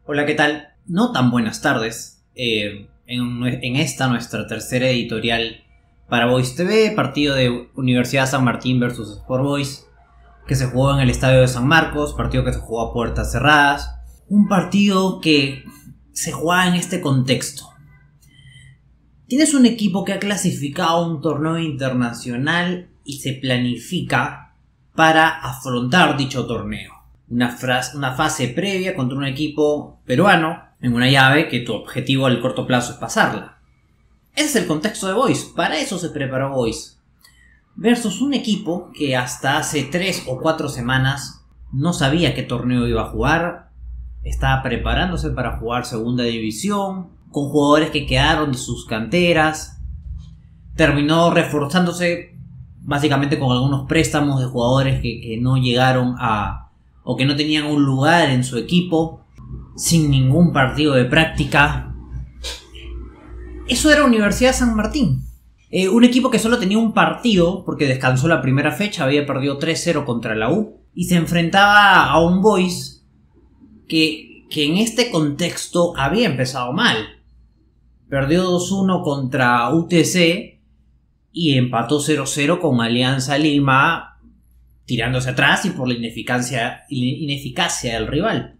Hola, ¿qué tal? No tan buenas tardes. En esta nuestra tercera editorial para Boys TV, partido de Universidad San Martín versus Sport Boys, que se jugó en el Estadio de San Marcos, partido que se jugó a puertas cerradas. Un partido que se jugaba en este contexto. Tienes un equipo que ha clasificado a un torneo internacional y se planifica para afrontar dicho torneo. Una fase previa contra un equipo peruano en una llave que tu objetivo al corto plazo es pasarla. Ese es el contexto de Boys. Para eso se preparó Boys. Versus un equipo que hasta hace 3 o 4 semanas no sabía qué torneo iba a jugar. Estaba preparándose para jugar segunda división, con jugadores que quedaron de sus canteras. Terminó reforzándose básicamente con algunos préstamos de jugadores que no llegaron o que no tenían un lugar en su equipo, sin ningún partido de práctica. Eso era Universidad San Martín. Un equipo que solo tenía un partido porque descansó la primera fecha, había perdido 3-0 contra la U y se enfrentaba a un Boys que en este contexto había empezado mal. Perdió 2-1 contra UTC y empató 0-0 con Alianza Lima, tirándose atrás y por la ineficacia del rival.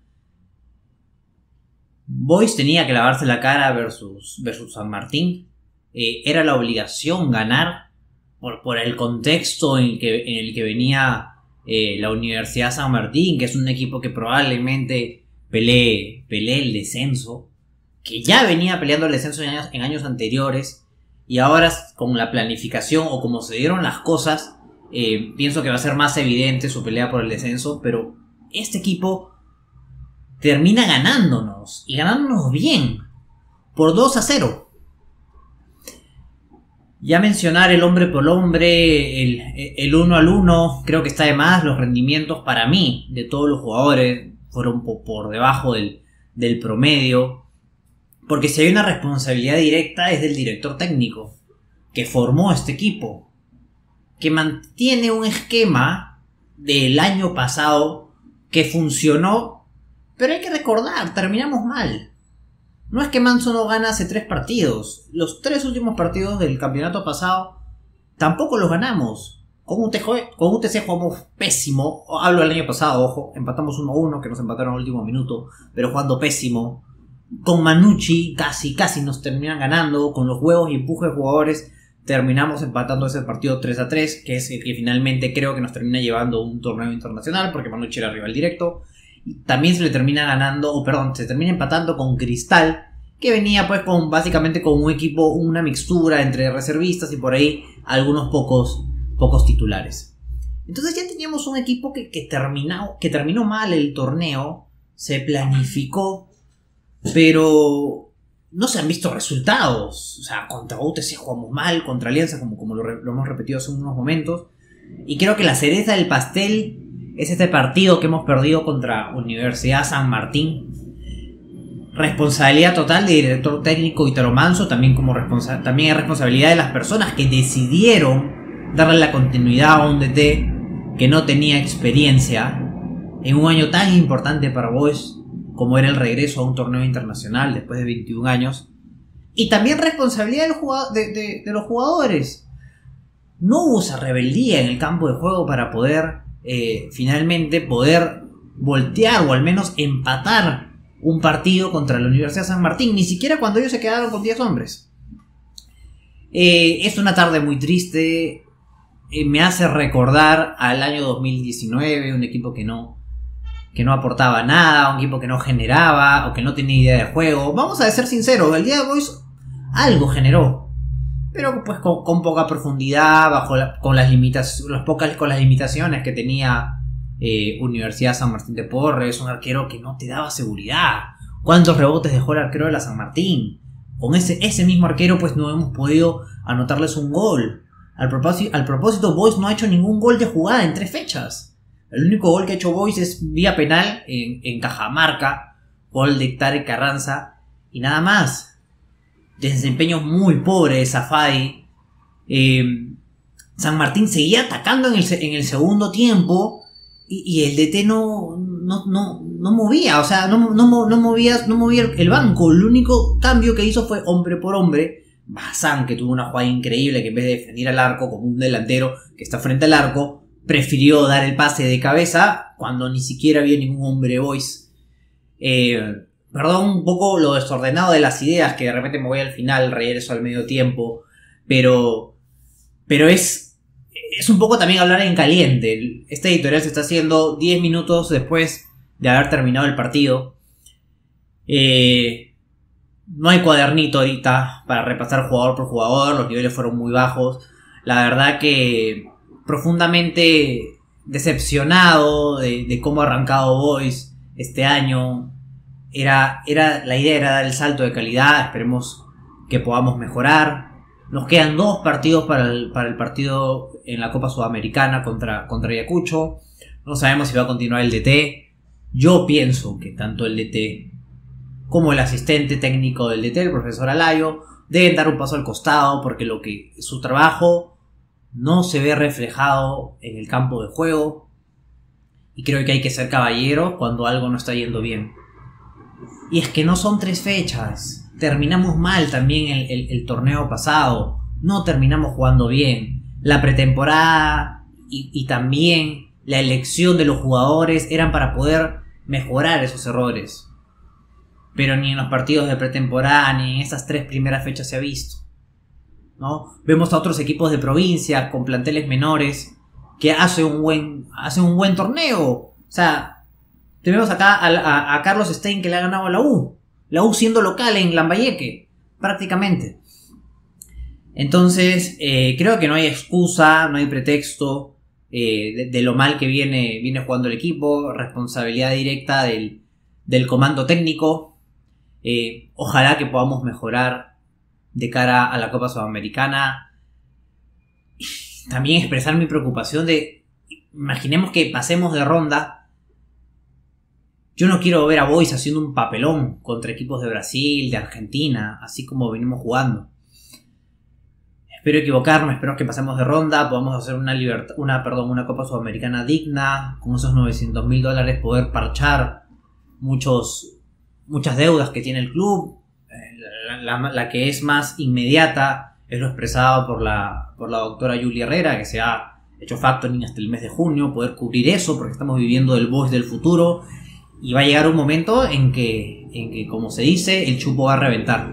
Boys tenía que lavarse la cara versus San Martín. Era la obligación ganar por el contexto en el que venía la Universidad San Martín, que es un equipo que probablemente pelee el descenso, que ya venía peleando el descenso en años anteriores, y ahora con la planificación o como se dieron las cosas, pienso que va a ser más evidente su pelea por el descenso. Pero este equipo termina ganándonos, y ganándonos bien, por 2-0. Ya mencionar el hombre por hombre, el 1 al 1, creo que está de más. Los rendimientos para mí de todos los jugadores fueron por debajo del promedio, porque si hay una responsabilidad directa es del director técnico que formó este equipo, que mantiene un esquema del año pasado que funcionó, pero hay que recordar, terminamos mal. No es que Manso no gana hace 3 partidos. Los 3 últimos partidos del campeonato pasado tampoco los ganamos. Con UTC jugamos pésimo. Hablo del año pasado, ojo. Empatamos 1-1, que nos empataron al último minuto, pero jugando pésimo. Con Manucci casi nos terminan ganando. Con los huevos y empuje de jugadores terminamos empatando ese partido 3-3, que es el que finalmente creo que nos termina llevando a un torneo internacional, porque Manucci era rival directo. También se le termina ganando, se termina empatando con Cristal, que venía pues básicamente con un equipo, una mixtura entre reservistas y por ahí algunos pocos titulares. Entonces ya teníamos un equipo que terminó mal el torneo, se planificó, pero no se han visto resultados. O sea, contra UTC jugamos mal, contra Alianza, como lo hemos repetido hace unos momentos. Y creo que la cereza del pastel es este partido que hemos perdido contra Universidad San Martín. Responsabilidad total del director técnico Italo Manso, también es responsabilidad de las personas que decidieron darle la continuidad a un DT que no tenía experiencia en un año tan importante para Boys como era el regreso a un torneo internacional después de 21 años. Y también responsabilidad de los jugadores. No hubo esa rebeldía en el campo de juego para poder finalmente poder voltear o al menos empatar un partido contra la Universidad San Martín, ni siquiera cuando ellos se quedaron con 10 hombres. Es una tarde muy triste. Me hace recordar al año 2019, un equipo que no aportaba nada, un equipo que no generaba o que no tenía idea de juego. Vamos a ser sinceros, el día de Boys algo generó, pero pues con poca profundidad, con las limitaciones que tenía Universidad San Martín de Porres, un arquero que no te daba seguridad. ¿Cuántos rebotes dejó el arquero de la San Martín? Con ese mismo arquero pues no hemos podido anotarles un gol. Al propósito, Boys no ha hecho ningún gol de jugada en 3 fechas. El único gol que ha hecho Boys es vía penal en Cajamarca, gol de Tarek Carranza, y nada más. Desempeño muy pobre de Safadi. San Martín seguía atacando en el segundo tiempo y el DT no no movía, o sea, no movía el banco. El único cambio que hizo fue hombre por hombre. Bazán, que tuvo una jugada increíble, que en vez de defender al arco como un delantero que está frente al arco, prefirió dar el pase de cabeza cuando ni siquiera había ningún hombre Boys. Perdón un poco lo desordenado de las ideas, que de repente me voy al final, regreso al medio tiempo, pero es un poco también hablar en caliente. Esta editorial se está haciendo 10 minutos después de haber terminado el partido. No hay cuadernito ahorita para repasar jugador por jugador, los niveles fueron muy bajos. La verdad que profundamente decepcionado de cómo ha arrancado Boys este año. La idea era dar el salto de calidad, esperemos que podamos mejorar. Nos quedan 2 partidos para el partido en la Copa Sudamericana contra Ayacucho. No sabemos si va a continuar el DT. Yo pienso que tanto el DT como el asistente técnico del DT, el profesor Alayo, deben dar un paso al costado, porque su trabajo no se ve reflejado en el campo de juego, y creo que hay que ser caballero cuando algo no está yendo bien. Y es que no son 3 fechas, terminamos mal también el torneo pasado, no terminamos jugando bien, la pretemporada y también la elección de los jugadores eran para poder mejorar esos errores. Pero ni en los partidos de pretemporada ni en esas 3 primeras fechas se ha visto, ¿no? Vemos a otros equipos de provincia con planteles menores que hacen un buen torneo. O sea, tenemos acá a Carlos Stein, que le ha ganado a la U siendo local en Lambayeque, prácticamente. Entonces, creo que no hay excusa, no hay pretexto de lo mal que viene jugando el equipo. Responsabilidad directa del comando técnico. Ojalá que podamos mejorar de cara a la Copa Sudamericana. También expresar mi preocupación imaginemos que pasemos de ronda. Yo no quiero ver a Boys haciendo un papelón contra equipos de Brasil, de Argentina, así como venimos jugando. Espero equivocarme, espero que pasemos de ronda, podamos hacer una Copa Sudamericana digna, con esos $900.000 poder parchar muchas deudas que tiene el club. La que es más inmediata es lo expresado por la doctora Julia Herrera, que se ha hecho factoring hasta el mes de junio, poder cubrir eso, porque estamos viviendo el Boys del futuro, y va a llegar un momento en que, como se dice, el chupo va a reventar.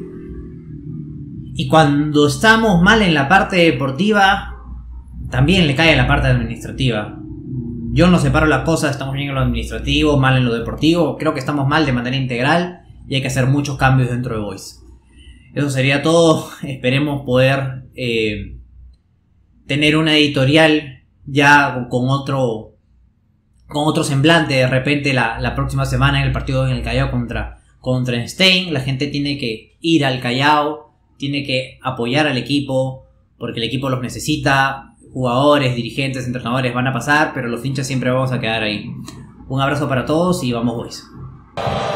Y cuando estamos mal en la parte deportiva, también le cae en la parte administrativa. Yo no separo las cosas, estamos bien en lo administrativo, mal en lo deportivo. Creo que estamos mal de manera integral y hay que hacer muchos cambios dentro de Boys. Eso sería todo. Esperemos poder tener una editorial ya con otro semblante. De repente la próxima semana en el partido en el Callao contra Stein. La gente tiene que ir al Callao, tiene que apoyar al equipo, porque el equipo los necesita. Jugadores, dirigentes, entrenadores van a pasar, pero los hinchas siempre vamos a quedar ahí. Un abrazo para todos y vamos Boys.